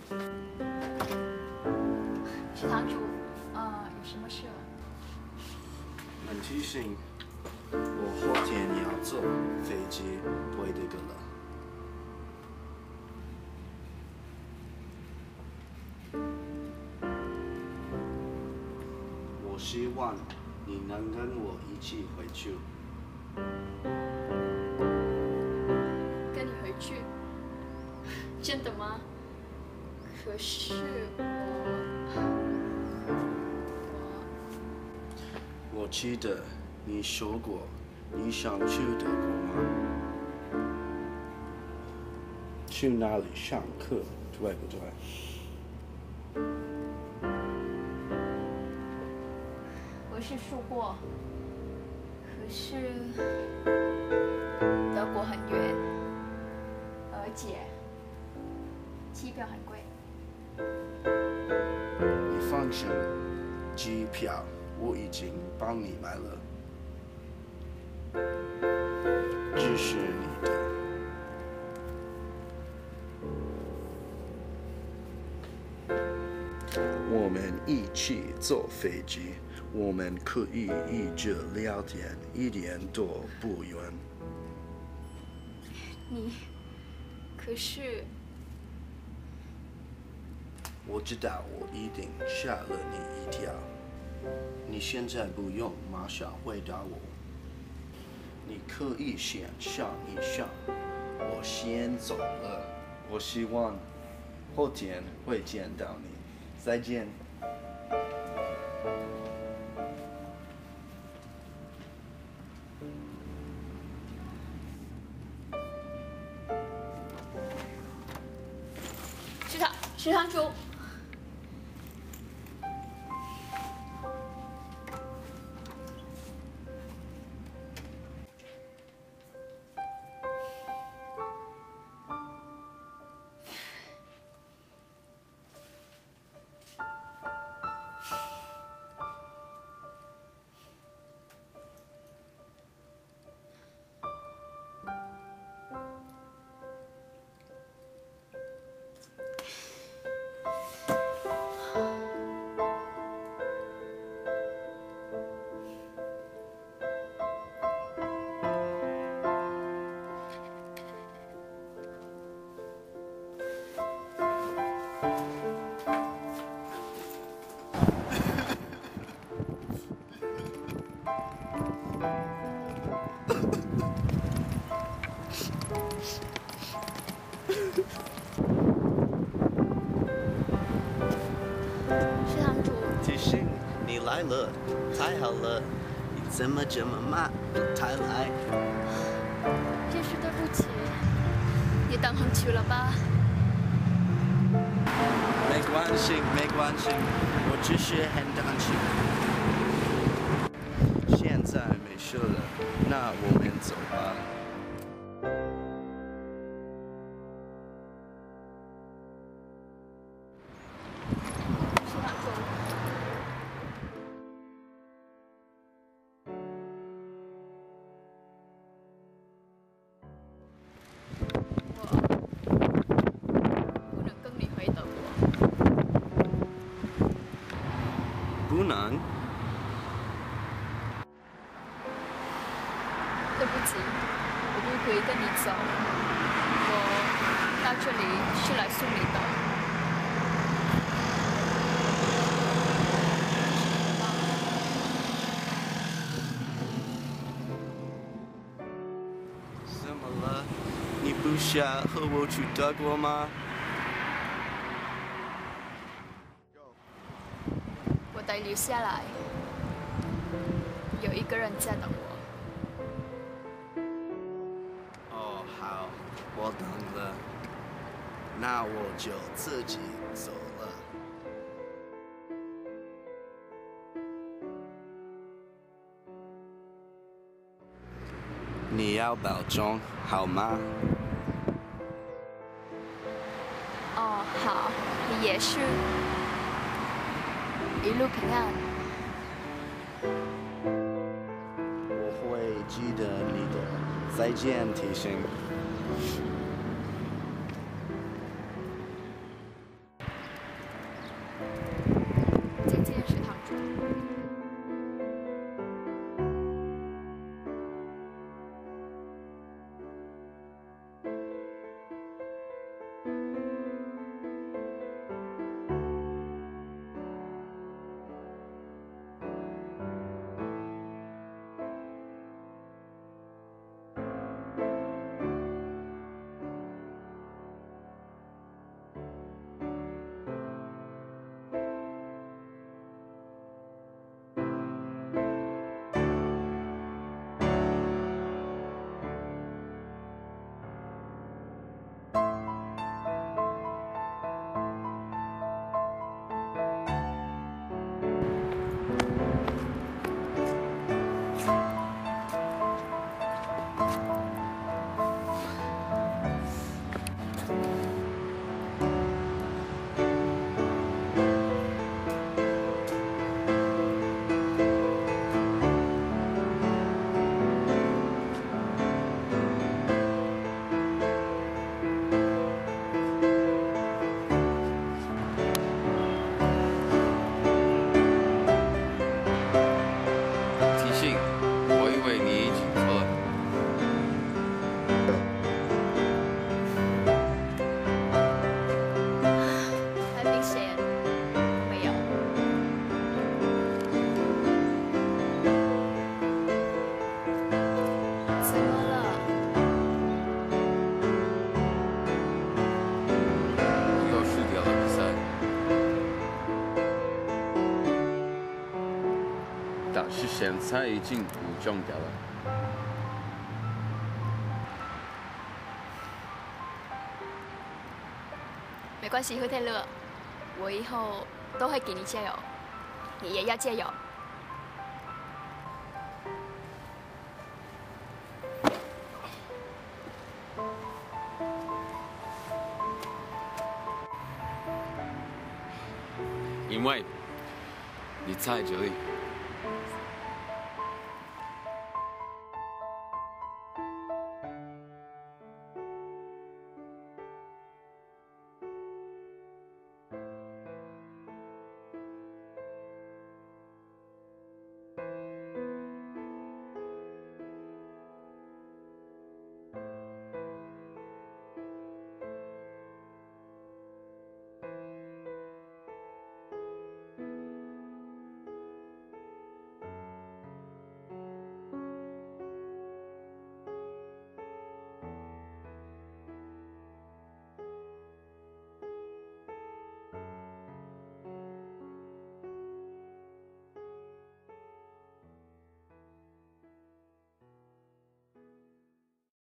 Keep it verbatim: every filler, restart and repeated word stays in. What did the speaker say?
食堂主，呃，有什么事？ 很提醒，我后天要坐飞机回这个了。我希望你能跟我一起回去。 跟你回去？真的吗？可是我， 我，我记得你说过你想去德国吗？去那里上课，对不对？ 我是说过，可是德国很远，而且机票很贵。 你放心，机票我已经帮你买了，这是你的。我们一起坐飞机，我们可以一直聊天，一点都不远。 你，可是我知道我一定吓了你一跳，你现在不用马上回答我，你可以先想一想，我先走了，我希望后天会见到你，再见。 食堂食堂主。食堂主， 提醒你来了，太好了，你怎么这么慢，不太来？ 真是对不起，你等很久了吧？ 没关系，没关系，我只是很担心。现在没事了，那我们走吧。 食堂主，我不能跟你回德国。 不能。 对不起，我不可以跟你走。我到这里是来送你的。 怎么了？你不想和我去德国吗？ 我得留下来，有一个人在等我。 哦，好，我懂了，那我就自己走了。你要保重，好吗？ 哦，好，你也是，一路平安。 我会记得你的再见提醒。 是现在已经不重要了。 没关系，何泰勒，我以后都会给你加油，你也要加油。 因为你在这里。